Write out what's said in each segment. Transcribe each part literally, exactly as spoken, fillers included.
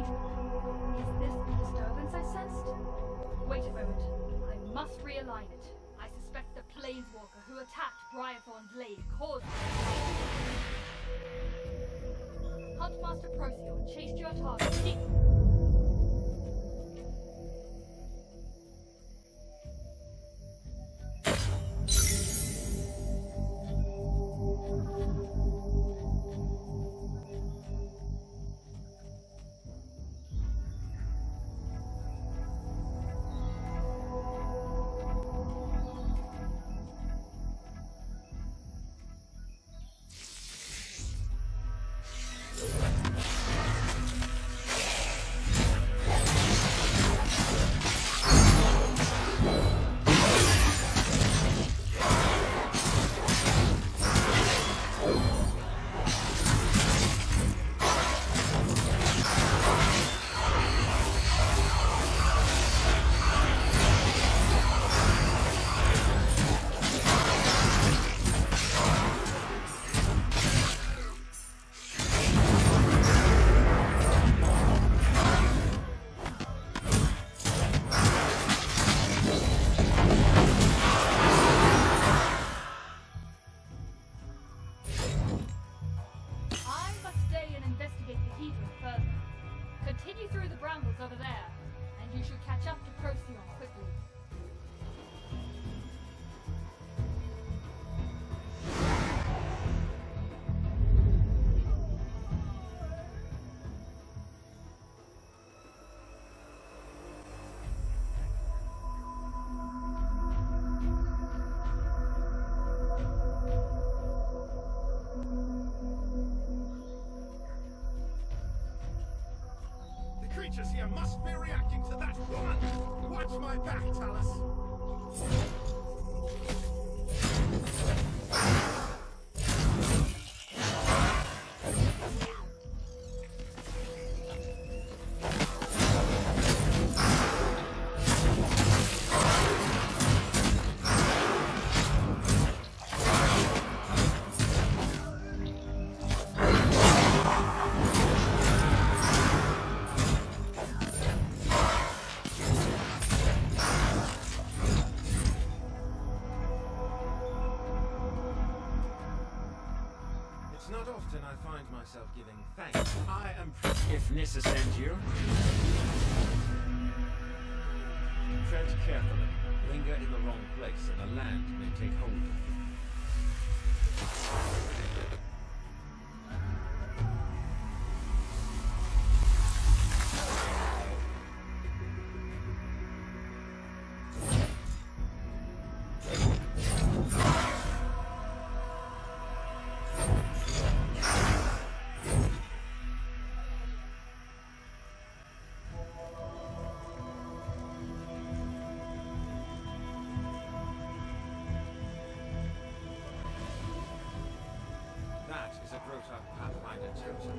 Is this the disturbance I sensed? Wait a moment. I must realign it. I suspect the Planeswalker who attacked Briarthorn's Glade caused it. Huntmaster Procyon chased your target. He creatures here must be reacting to that woman! Watch my back, Talus! It's not often I find myself giving thanks. I am... If Nissa sends you, tread carefully. Linger in the wrong place and the land may take hold of you. That is a Grota Pathfinder totem.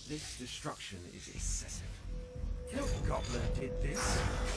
This destruction is excessive. No goblin did this.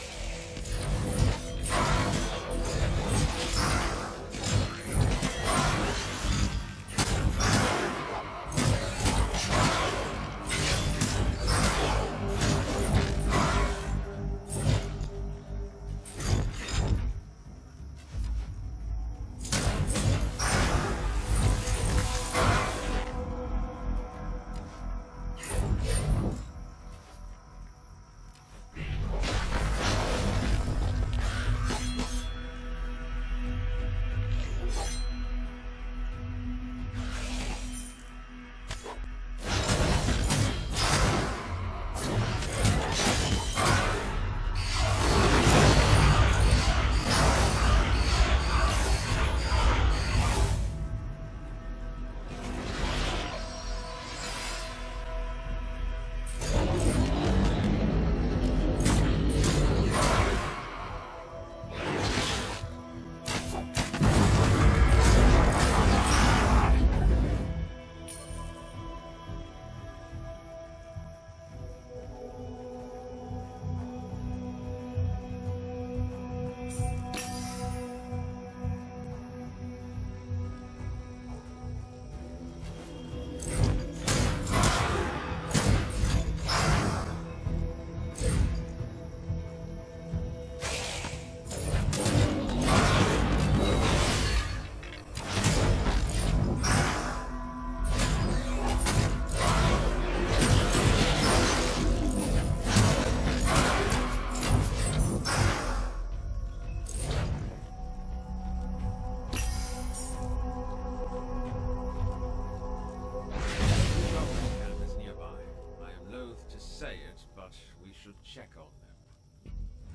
Check on them.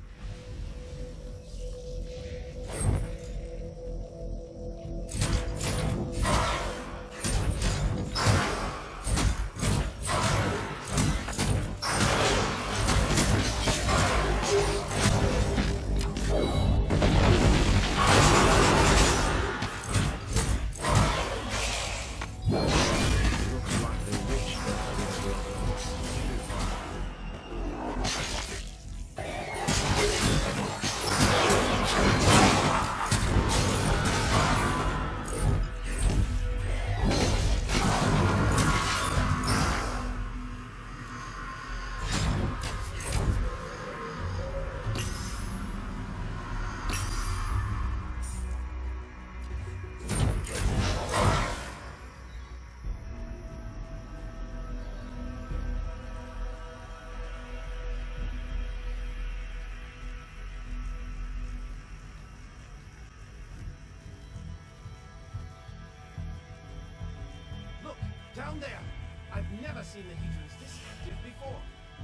Down there! I've never seen the Hedrons this active before.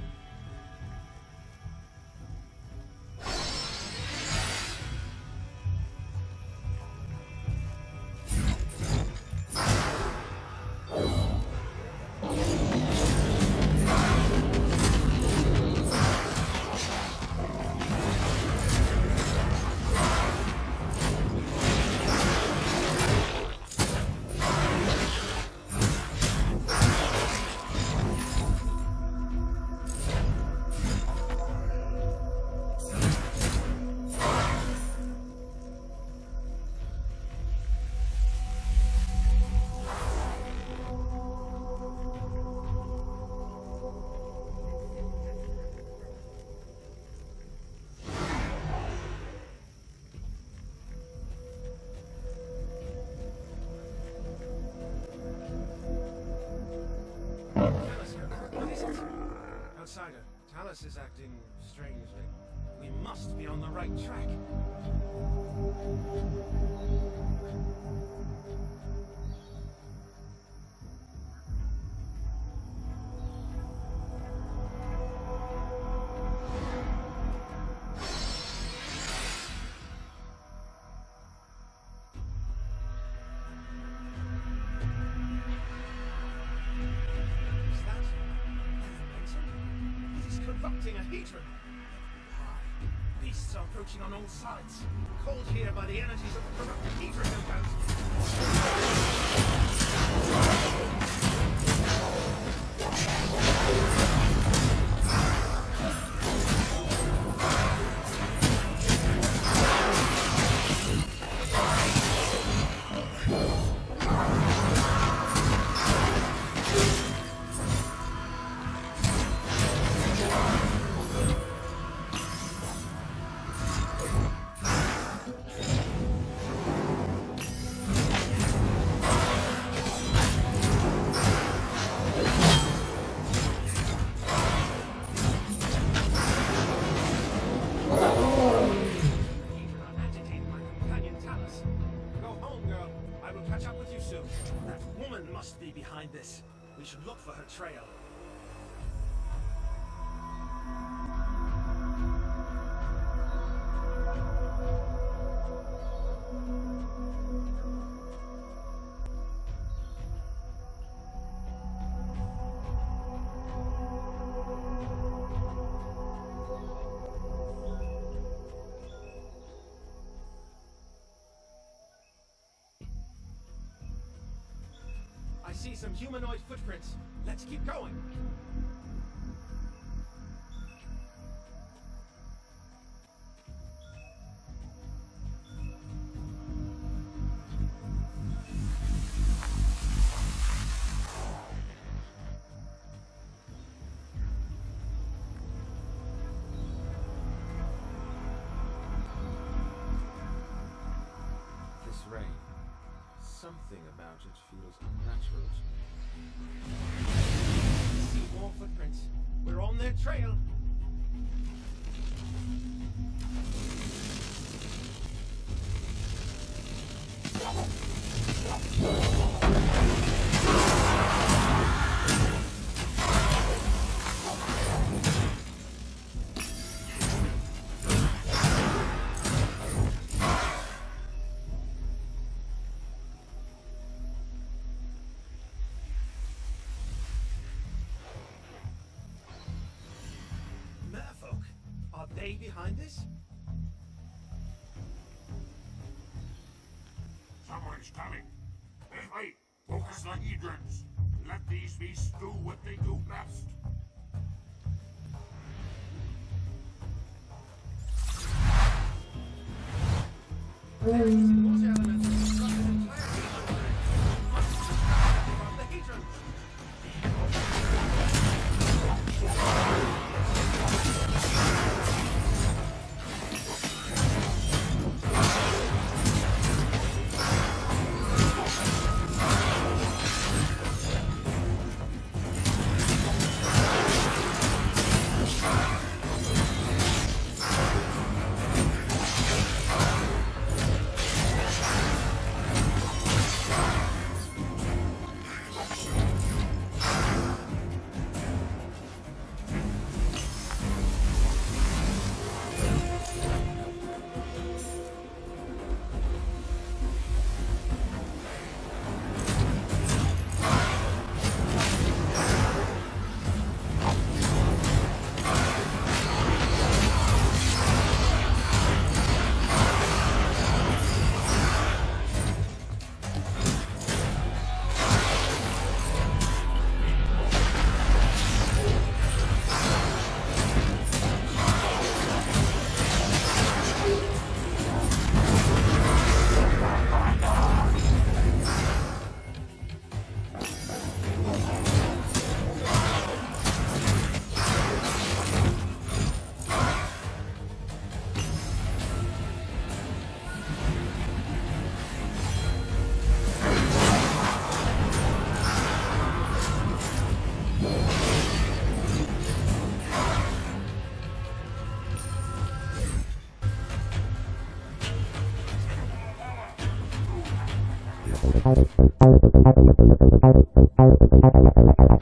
Outsider, Talus is acting strangely. We must be on the right track. Corrupting a Hedron. Beasts are approaching on all sides, called here by the energies of the corrupted Hedron, no doubt. must be behind this. We should look for her trail. I see some humanoid footprints. Let's keep going. This rain. Something about it feels unnatural to me. See more footprints. We're on their trail. Merfolk, are they behind this? Someone's coming. This way. Focus the Hedrons. Let these beasts do what they do best. What elements of destruction entirely must from the Hedrons? Thank you.